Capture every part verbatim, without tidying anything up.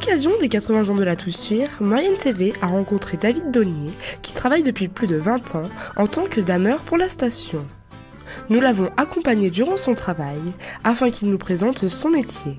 l'occasion des quatre-vingts ans de la Toussuire, Moyenne T V a rencontré David Donnier, qui travaille depuis plus de vingt ans en tant que dameur pour la station. Nous l'avons accompagné durant son travail, afin qu'il nous présente son métier.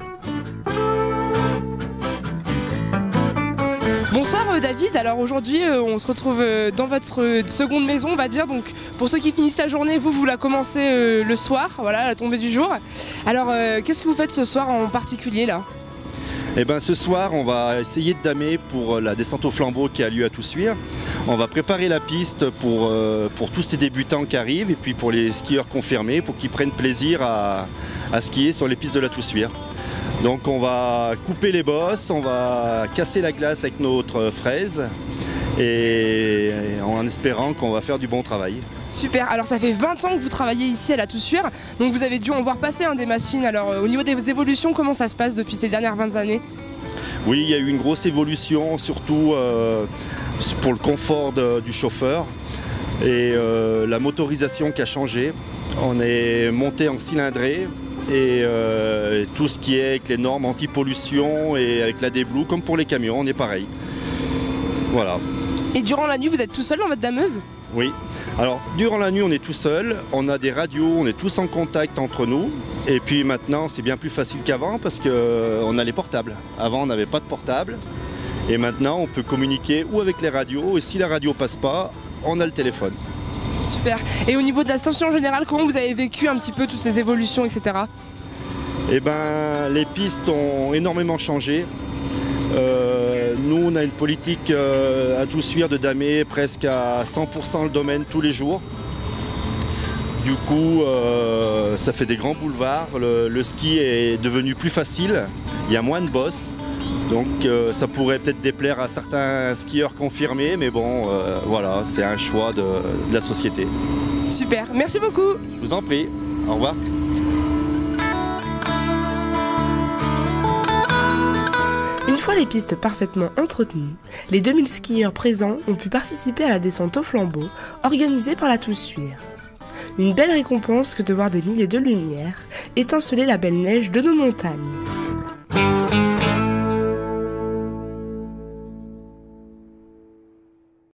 Bonsoir euh, David, alors aujourd'hui euh, on se retrouve euh, dans votre euh, seconde maison on va dire, donc pour ceux qui finissent la journée, vous vous la commencez euh, le soir, voilà, à la tombée du jour. Alors euh, qu'est-ce que vous faites ce soir en particulier là ? Eh ben, ce soir, on va essayer de damer pour la descente au flambeau qui a lieu à Toussuire. On va préparer la piste pour, euh, pour tous ces débutants qui arrivent et puis pour les skieurs confirmés pour qu'ils prennent plaisir à, à skier sur les pistes de la Toussuire. Donc on va couper les bosses, on va casser la glace avec notre fraise et en espérant qu'on va faire du bon travail. Super, alors ça fait vingt ans que vous travaillez ici à la Toussuire, donc vous avez dû en voir passer hein, des machines. Alors euh, au niveau des évolutions, comment ça se passe depuis ces dernières vingt années ? Oui, il y a eu une grosse évolution, surtout euh, pour le confort de, du chauffeur et euh, la motorisation qui a changé. On est monté en cylindrée et euh, tout ce qui est avec les normes anti-pollution et avec la D-Blue, comme pour les camions, on est pareil. Voilà. Et durant la nuit, vous êtes tout seul dans votre dameuse ? Oui. Alors, durant la nuit, on est tout seul, on a des radios, on est tous en contact entre nous. Et puis maintenant, c'est bien plus facile qu'avant parce qu'on a les portables. Avant, on n'avait pas de portable. Et maintenant, on peut communiquer ou avec les radios. Et si la radio passe pas, on a le téléphone. Super. Et au niveau de la station en général, comment vous avez vécu un petit peu toutes ces évolutions, et cetera ? Eh ben, les pistes ont énormément changé. Euh, nous, on a une politique euh, à Toussuire de damer presque à cent pour cent le domaine tous les jours. Du coup, euh, ça fait des grands boulevards. Le, le ski est devenu plus facile. Il y a moins de bosses. Donc, euh, ça pourrait peut-être déplaire à certains skieurs confirmés. Mais bon, euh, voilà, c'est un choix de, de la société. Super, merci beaucoup. Je vous en prie. Au revoir. Une fois les pistes parfaitement entretenues, les deux mille skieurs présents ont pu participer à la descente au flambeau organisée par la Toussuire. Une belle récompense que de voir des milliers de lumières étinceler la belle neige de nos montagnes.